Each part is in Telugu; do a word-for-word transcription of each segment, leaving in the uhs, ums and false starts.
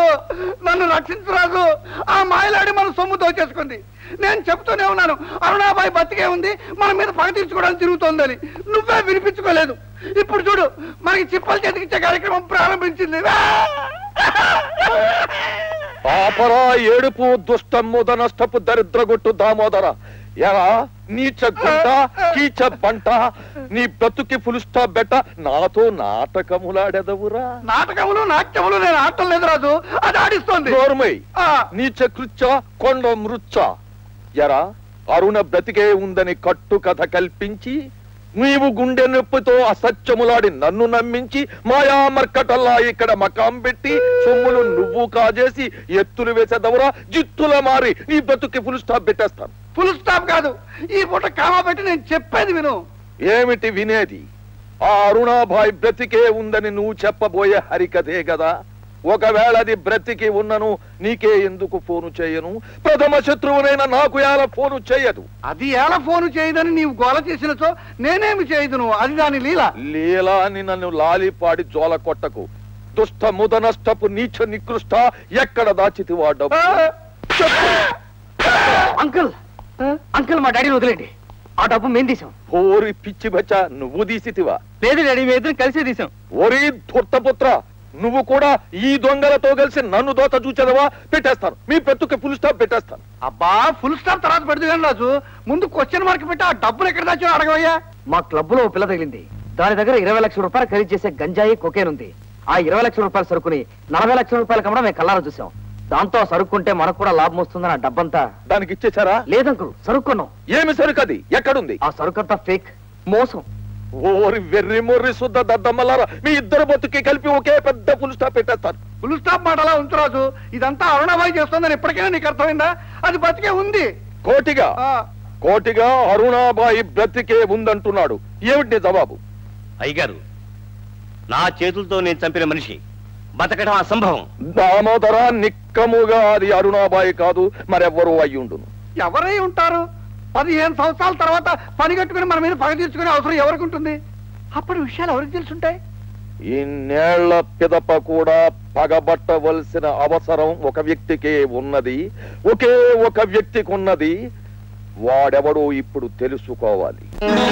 నన్ను రక్షించరాదు. ఆ మాయలాడి మన సొమ్ము దోచేసుకుంది. నేను చెప్తూనే ఉన్నాను అరుణాబాయి బతికే ఉంది, మన మీద పగ తీర్చుకోవడానికి తిరుగుతోందని. నువ్వే వినిపించుకోలేదు. ఇప్పుడు చూడు మనకి చిప్పలు చేతికిచ్చే కార్యక్రమం ప్రారంభించింది. పాపరా ఏడుపు దుష్టమ్ముద నష్టపు దరిద్రగొట్టు దామోదర. ఎలా నీచ గుంట కీచ బంట నీ బ్రతుకి ఫుల్ స్టాప్ బెట్ట నాతో నాటకములాడెదవురా. నాటకములు నాట్యములు నేను ఆడటం లేదు రాజు, అది ఆడిస్తోంది. నోర్మై నీచ కృచ్చ కొండ మృచ్చ. ఎరా అరుణ బ్రతికే ఉందని కట్టు కథ కల్పించి నీవు గుండె నొప్పితో అసత్యములాడి నన్ను నమ్మించి మాయా మర్కటల్లా ఇక్కడ మకాం పెట్టి సొమ్ములు నువ్వు కాజేసి ఎత్తులు వేసేదవరా. జిత్తుల మారి నీ బ్రతుకి ఫుల్ స్టాప్ పెట్టేస్తాను. ఫుల్ స్టాప్ కాదు, ఈ పూట కామా పెట్టి నేను చెప్పేది విను. ఏమిటి వినేది? ఆ అరుణాబాయి బ్రతికే ఉందని నువ్వు చెప్పబోయే హరికథే కదా. ఒకవేళ అది బ్రతికి ఉన్నను నీకే ఎందుకు ఫోను చేయను? ప్రథమ శత్రువునైనా నాకు ఎలా ఫోను చేయదు. అది ఎలా ఫోను చేయదని నీవు గోల చేసినచో నేనేమి చేయదును, అది దాని లీల. లీలా అని నన్ను లాలిపాడి జోల కొట్టకు. దుష్ట ముద నష్టపు నీచ నికృష్ట. ఎక్కడ దాచితివా డబ్బు? అంకుల్ అంకుల్ మా డాడీని వదిలేండి. ఆ డబ్బు మేము తీసాం. ఓరి పిచ్చి బచ్చా, నువ్వు తీసితివా? లేదు డాడీ, మేము ఇద్దరం కలిసే తీసాం. ఓరి ధూర్తపుత్ర, నువ్వు కూడా ఈ దొంగలతో కలిసి నన్ను దోత చూచదవా? పెట్టేస్తాను, మీ పెట్టుకి ఫుల్ స్టాప్ పెట్టేస్తాను. అబ్బా ఫుల్ స్టాప్ తర్వాత పెడదు కానీ రాజు, ముందు క్వశ్చన్ మార్క్ పెట్టి ఆ డబ్బులు ఎక్కడ దాచో అడగవయ్యా. మా క్లబ్ లో పిల్ల తగిలింది. దాని దగ్గర ఇరవై లక్షల రూపాయలు ఖరీదు చేసే గంజాయి కొకేన్ ఉంది. ఆ ఇరవై లక్షల రూపాయలు సరుకుని నలభై లక్షల రూపాయలు కమ్మడం మేము కల్లారా చూసాం. దాంతో సరుక్కుంటే మనకు కూడా లాభం వస్తుందని ఆ డబ్బంతా దానికి ఇచ్చేసారా? లేదంకుల్, సరుక్కున్నాం. ఏమి సరుకు అది? ఎక్కడుంది? ఆ సరుకంతా ఫేక్, మోసం. ఓరి వెర్రి మొర్రి శుద్ధ దద్దమ్మలారా, మీ ఇద్దరు బతుకి కలిపి ఒకే పెద్ద ఫుల్ స్టాప్ పెట్టేస్తాను. ఫుల్ స్టాప్ మాట అలా ఉంచు రాజు, ఇదంతా అరుణాబాయి చేస్తుందని ఎప్పటికైనా నీకు అర్థమైందా? అది బతికే ఉంది. కోటిగా కోటిగా అరుణాబాయి బ్రతికే ఉందంటున్నాడు. ఏమిటి జవాబు? అయ్యగారు, నా చేతులతో నేను చంపిన మనిషి బతకడం అసంభవం. దామోదర, నిక్కముగా అది అరుణాబాయి కాదు, మరెవ్వరూ అయ్యుండును. ఎవరై ఉంటారు? పదిహేను సంవత్సరాల తర్వాత పని కట్టుకుని మన మీద పగ తీర్చుకునే అవసరం ఎవరికి ఉంటుంది? అప్పుడు విషయాలు ఎవరికి తెలుసుంటాయి? ఇన్నేళ్ల పిదప కూడా పగబట్టవలసిన అవసరం ఒక వ్యక్తికే ఉన్నది, ఒకే ఒక వ్యక్తికి ఉన్నది. వాడెవడో ఇప్పుడు తెలుసుకోవాలి.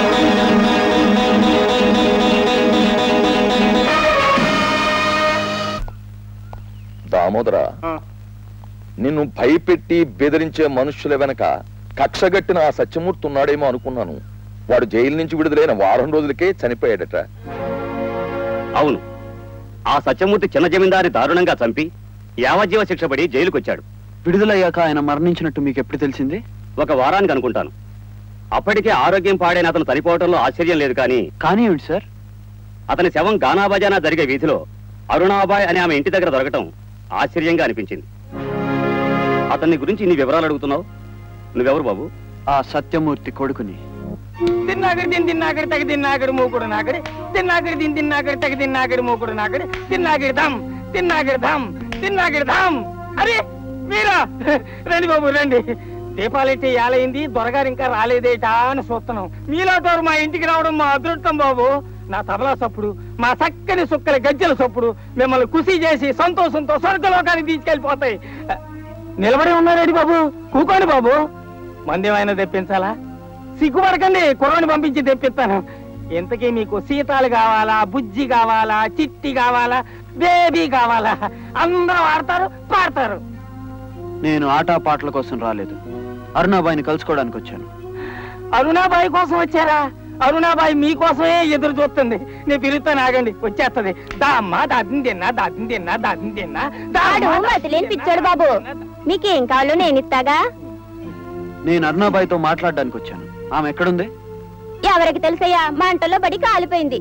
దామోదర, నిన్ను భయపెట్టి బెదిరించే మనుషుల వెనక కక్షగట్టిన ఆ సత్యమూర్తి ఉన్నాడేమో అనుకున్నాను. వాడు జైలు నుంచి విడుదలైన వారం రోజులకే చనిపోయాడట. అవును, ఆ సత్యమూర్తి చిన్న జమీందారి దారుణంగా చంపి యావజ్జీవ శిక్ష పడి జైలుకొచ్చాడు. విడుదలయ్యాక ఆయన మరణించినట్టు మీకు ఎప్పుడు తెలిసింది? ఒక వారానికి అనుకుంటాను. అప్పటికే ఆరోగ్యం పాడైన అతను చనిపోవడంలో ఆశ్చర్యం లేదు. కానీ కానీ ఏమిటి సార్? అతని శవం గానాబజానా జరిగే వీధిలో అరుణాబాయ్ అనే ఆమె ఇంటి దగ్గర దొరకటం ఆశ్చర్యంగా అనిపించింది. అతన్ని గురించి నీ వివరాలు అడుగుతున్నావు. నువ్వెవరు బాబు? ఆ సత్యమూర్తి కొడుకుని. తిన్నాగడి దీని తిన్నాగడి తగ తిన్నాగడి మూకుడు నాగడి తిన్నాగడి దీని తిన్నాగడి తగ తిన్నాగడి మూకుడు నాగడి తిన్నాగడి ధామ్ తిన్నాగడి ధామ్ తిన్నాగడి ధామ్. అరే మీరా రండి బాబు రండి. దీపాలెట్టి ఏలైంది, దొరగారు ఇంకా రాలేదేటా అని చూస్తున్నాం. మీలాటోరు మా ఇంటికి రావడం మా అదృష్టం బాబు. నా తబలా సప్పుడు, మా చక్కని సుక్కల గజ్జల సప్పుడు మిమ్మల్ని ఖుషి చేసి సంతోషంతో స్వర్గలోకానికి తీసుకెళ్లిపోతాయి. నిలబడి ఉన్నారేంటి బాబు? కూకోండి బాబు. మందేమైనా తెప్పించాలా? సిగ్గుపడకండి, కుర్రాన్ని పంపించి తెప్పిస్తాను. ఇంతకీ మీకు సీతాలు కావాలా, బుజ్జి కావాలా, చిట్టి కావాలా, బేబీ కావాలా? అందరూ ఆడతారు, పాడతారు. నేను ఆటా పాటల కోసం రాలేదు, అరుణాబాయిని కలుసుకోవడానికి వచ్చాను. అరుణాబాయి కోసం వచ్చారా? అరుణాబాయి మీకోసమే ఎదురు చూస్తుంది. నేను పిలుస్తాను, ఆగండి, వచ్చేస్తుంది. దామ్మా దాదిని తిన్నా దాదిని తిన్నా దాదిని తిన్నా పిచ్చాడు బాబు. మీకేం కావాలో నేను ఇస్తాగా. నేను అరుణాబాయితో మాట్లాడడానికి వచ్చాను. ఆమె ఎక్కడుంది? ఎవరికి తెలుసయ్యా, మంటల్లో పడి కాలిపోయింది.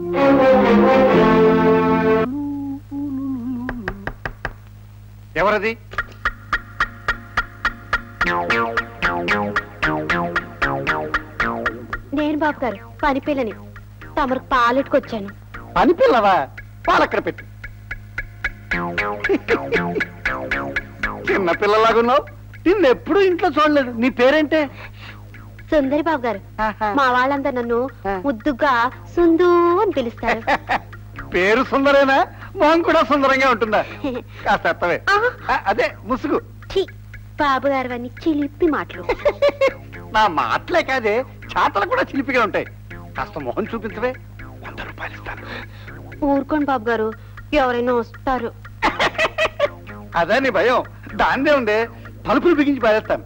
ఎవరది? నేను బాబు గారు పని పిల్లని. తమకు పాలెట్టుకొచ్చాను. పని పిల్లవా? పాలక్కడ పెట్టు. చిన్న పిల్లలాగున్నావు, నిన్నెప్పుడు ఇంట్లో చూడలేదు. నీ పేరేంటే? సుందరి బాబు గారు. మా వాళ్ళంతా నన్ను ముద్దుగా సుందు అని పిలుస్తారు. పేరు సుందరేనా? మొహం కూడా సుందరంగా ఉంటుందా? కాస్త ఎత్తవే. అదే ముసుగు. బాబు గారు అన్ని చిలిపి మాటలు. నా మాటలే కాదే, చాతలు కూడా చిలిపిగా ఉంటాయి. కాస్త మొహం చూపించవే, వంద రూపాయలు ఇస్తాను. ఊరుకోండి బాబు గారు, ఎవరైనా వస్తారు. అదే నీ భయం, దాన్నే ఉండే తలుపులు బిగించి పారేస్తాను.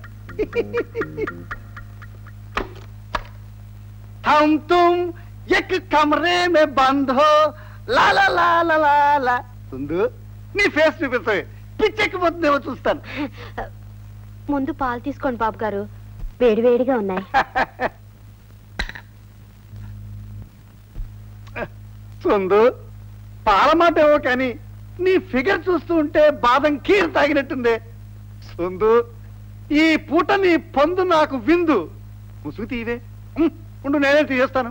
హమ్ తుమ్ ఎక్ కమరే మే బంద్ హో లా లా లా లా లా లా. ముందు నీ ఫేస్ చూపిస్తావే, పిచ్చెక్కిపోతుందేమో చూస్తాను. ముందు పాలు తీసుకోండి బాబు గారు, వేడి వేడిగా ఉన్నాయి. సుందు, పాల మాట ఏవో కానీ నీ ఫిగర్ చూస్తూ ఉంటే బాదం కీరు తాగినట్టుందే. సుందు, ఈ పూట నీ పొందు నాకు విందు. ముసుగు తీవే, ఉండు నేనే తీసేస్తాను.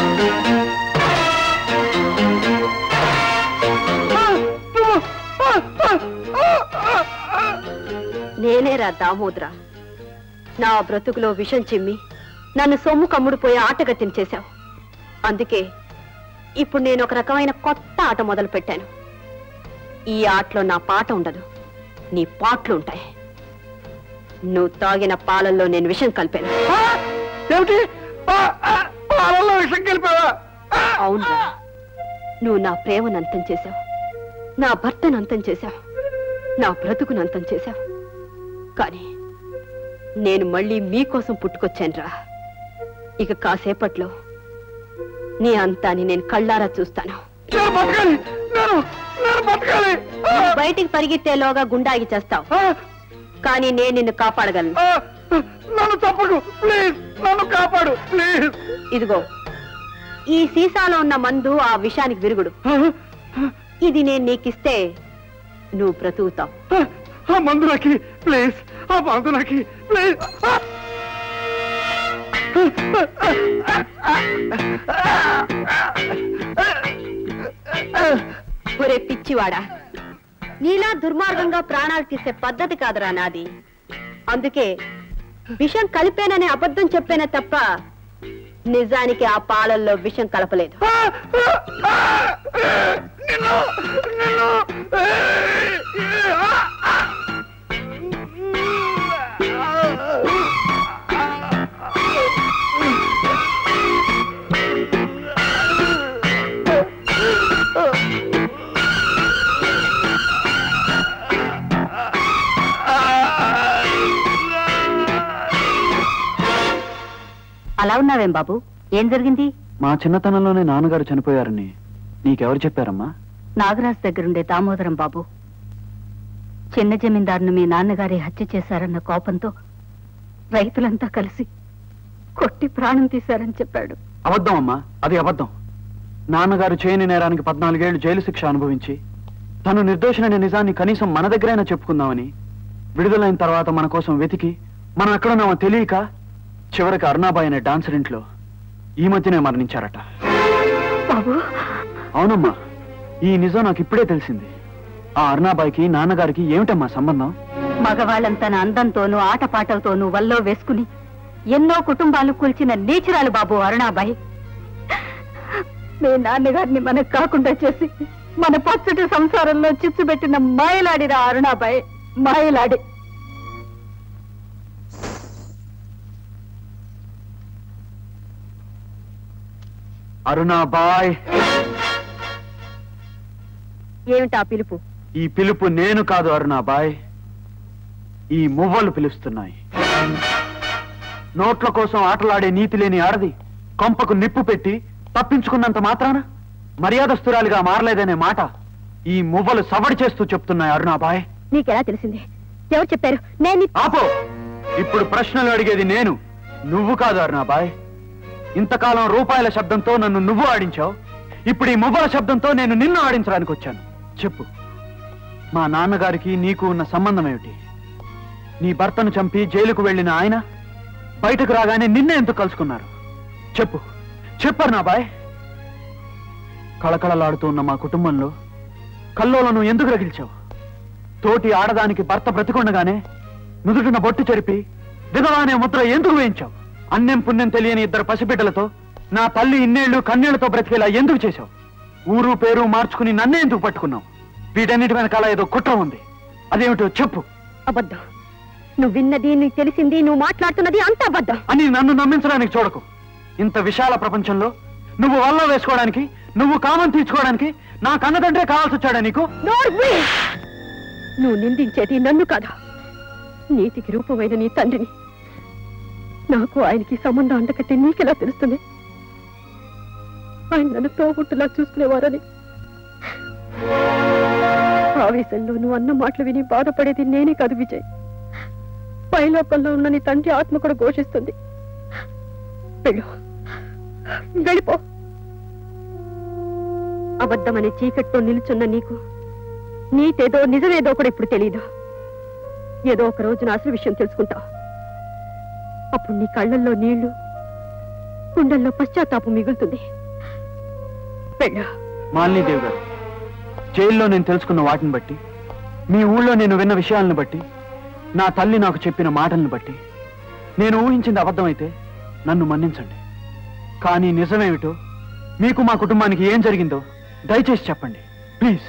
నేనే రా దామోద్ర, నా బ్రతుకులో విషం చిమ్మి నన్ను సొమ్ము కమ్ముడిపోయి ఆటగత్తిని చేశావు. అందుకే ఇప్పుడు నేను ఒక రకమైన కొత్త ఆట మొదలు పెట్టాను. ఈ ఆటలో నా పాట ఉండదు, నీ పాటలు ఉంటాయి. నువ్వు తాగిన పాలల్లో నేను విషం కలిపాను. ఏమిటి? పాలల్లో విషం కలిపావా? అవునురా, నువ్వు నా ప్రేమను అంతం చేశావు, నా భర్తను అంతం చేశావు, నా బ్రతుకును అంతం చేశావు. కానీ నేను మళ్ళీ మీకోసం పుట్టుకొచ్చానురా. ఇక కాసేపట్లో నీ అంతాన్ని నేను కళ్ళారా చూస్తాను. బయటికి పరిగెత్తేలోగా గుండాగి చేస్తావు, కానీ నేను నిన్ను కాపాడగలను. నన్ను తప్పకు ప్లీజ్, నన్ను కాపాడు ప్లీజ్. ఇదిగో ఈ సీసాలో ఉన్న మందు ఆ విషానికి విరుగుడు. ఇది నేను నీకిస్తే నువ్వు బ్రతుకుతావు. ఆ మందు నాకి ప్లీజ్, ఆ మందు నాకి ప్లీజ్. ఒరే పిచ్చివాడా, నీలా దుర్మార్గంగా ప్రాణాలు తీసే పద్ధతి కాదురా నాది. అందుకే విషం కలిపేననే అబద్ధం చెప్పానే తప్ప నిజానికి ఆ పాలల్లో విషం కలపలేదు. అలా ఉన్నావేం బాబు, ఏం జరిగింది? మా చిన్నతనంలోనే నాన్నగారు చనిపోయారని నీకెవరు చెప్పారమ్మా? నాగరాజు దగ్గరుండే దామోదరం బాబు. చిన్న జమీందారును మీ నాన్నగారి హత్య చేశారన్న కోపంతో రైతులంతా కలిసి కొట్టి ప్రాణం తీశారని చెప్పాడు. అబద్ధం అమ్మా, అది అబద్ధం. నాన్నగారు చేయని నేరానికి పద్నాలుగేళ్లు జైలు శిక్ష అనుభవించి తను నిర్దోషిననే నిజాన్ని కనీసం మన దగ్గరైనా చెప్పుకుందామని విడుదలైన తర్వాత మన కోసం వెతికి మనం ఎక్కడున్నామో తెలియక చివరికి అరుణాబాయ్ అనే డాన్సర్ ఇంట్లో ఈ మధ్యనే మరణించారట. బాబు, అవునమ్మా, ఈ నిజం నాకు ఇప్పుడే తెలిసింది. ఆ అరుణాబాయికి నాన్నగారికి ఏమిటమ్మా సంబంధం? మగవాళ్ళంతా అందంతోనూ ఆటపాటలతోనూ వల్లో వేసుకుని ఎన్నో కుటుంబాలు కూల్చిన నీచురాలు బాబు అరుణాబాయి. మీ నాన్నగారిని మనకు కాకుండా చేసి మన పచ్చటి సంసారంలో చిచ్చుబెట్టిన మాయలాడిన అరుణాబాయి, మాయలాడి. అరుణాబాయ్, ఏమిటా పిలుపు? ఈ పిలుపు నేను కాదు అరుణాబాయ్, ఈ మువ్వలు పిలుస్తున్నాయి. నోట్ల కోసం ఆటలాడే నీతి లేని ఆడది కొంపకు నిప్పు పెట్టి తప్పించుకున్నంత మాత్రాన మర్యాదస్తురాలిగా మారలేదనే మాట ఈ మువ్వలు సవడి చేస్తూ చెప్తున్నాయి. అరుణాబాయ్, నీకెలా తెలిసింది? ఎవరు చెప్పారు? నేను ఆపో. ఇప్పుడు ప్రశ్నలు అడిగేది నేను, నువ్వు కాదు అరుణాబాయ్. ఇంతకాలం రూపాయల శబ్దంతో నన్ను నువ్వు ఆడించావు, ఇప్పుడు ఈ మువ్వల శబ్దంతో నేను నిన్ను ఆడించడానికి వచ్చాను. చెప్పు, మా నాన్నగారికి నీకు ఉన్న సంబంధం ఏమిటి? నీ భర్తను చంపి జైలుకు వెళ్ళిన ఆయన బయటకు రాగానే నిన్నే ఎందుకు కలుసుకున్నారు? చెప్పు చెప్పు అరుణాబాయ్. కళకళలాడుతూ ఉన్న మా కుటుంబంలో కల్లోలను ఎందుకు రగిల్చావు? తోటి ఆడదానికి భర్త బ్రతికొండగానే నుదుటిన బొట్టు చెరిపి విధవానే ముద్ర ఎందుకు వేయించావు? అన్నం పుణ్యం తెలియని ఇద్దరు పసిబిడ్డలతో నా తల్లి ఇన్నేళ్లు కన్నేళ్లతో బ్రతికేలా ఎందుకు చేశావు? ఊరు పేరు మార్చుకుని నన్నే ఎందుకు పట్టుకున్నావు? వీటన్నిటి వెనకాల ఏదో కుట్ర ఉంది. అదేమిటో చెప్పు. అబద్ధం. నువ్వు విన్నది, నీకు తెలిసింది, నువ్వు మాట్లాడుతున్నది అంత అబద్ధం అని నన్ను నమ్మించడానికి చూడకు. ఇంత విశాల ప్రపంచంలో నువ్వు వల్ల వేసుకోవడానికి, నువ్వు కామం తీర్చుకోవడానికి నా కన్నదండ్రే కావాల్సి వచ్చాడా నీకు? నువ్వు నిందించేది నన్ను కాదా, నీతికి రూపమైన నీ తండ్రిని. నాకు ఆయనకి సంబంధం అంటకట్టి నీకెలా తెలుస్తుంది? ఆయన నన్ను తోబుట్టులా చూసుకునేవారని. ఆవేశంలో నువ్వు అన్న మాటలు విని బాధపడేది నేనే కాదు విజయ్, పైలోకంలో ఉన్న నీ తండ్రి ఆత్మ కూడా ఘోషిస్తుంది. వెళ్ళు, వెళ్ళిపో. అబద్ధమనే చీకట్లో నిలుచున్న నీకు నీతేదో నిజమేదో కూడా ఇప్పుడు తెలీదు. ఏదో ఒక రోజు నా అసలు విషయం తెలుసుకుంటావు. అప్పుడు నీ కళ్ళల్లో నీళ్లు, గుండెల్లో పశ్చాత్తాపం మిగులుతుంది. వెళ్ళు. మాలినీదేవి గారు, జైల్లో నేను తెలుసుకున్న వాటిని బట్టి, మీ ఊళ్ళో నేను విన్న విషయాలను బట్టి, నా తల్లి నాకు చెప్పిన మాటలను బట్టి నేను ఊహించింది అబద్ధమైతే నన్ను మన్నించండి. కానీ నిజమేమిటో, మీకు మా కుటుంబానికి ఏం జరిగిందో దయచేసి చెప్పండి ప్లీజ్.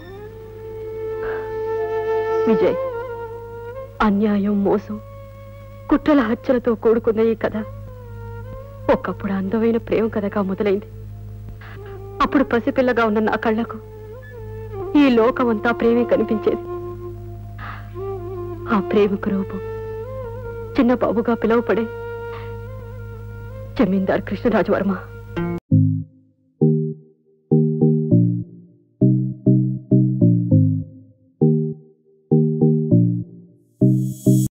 విజయ్, అన్యాయం, మోసం, కుట్రల హత్యలతో కూడుకున్న ఈ కథ ఒకప్పుడు అందమైన ప్రేమ కథగా మొదలైంది. అప్పుడు పసిపిల్లగా ఉన్న నా కళ్ళకు ఈ లోకమంతా ప్రేమే కనిపించేది. ఆ ప్రేమకు రూపం చిన్న బాబుగా పిలువపడే జమీందార్ కృష్ణరాజు వర్మ.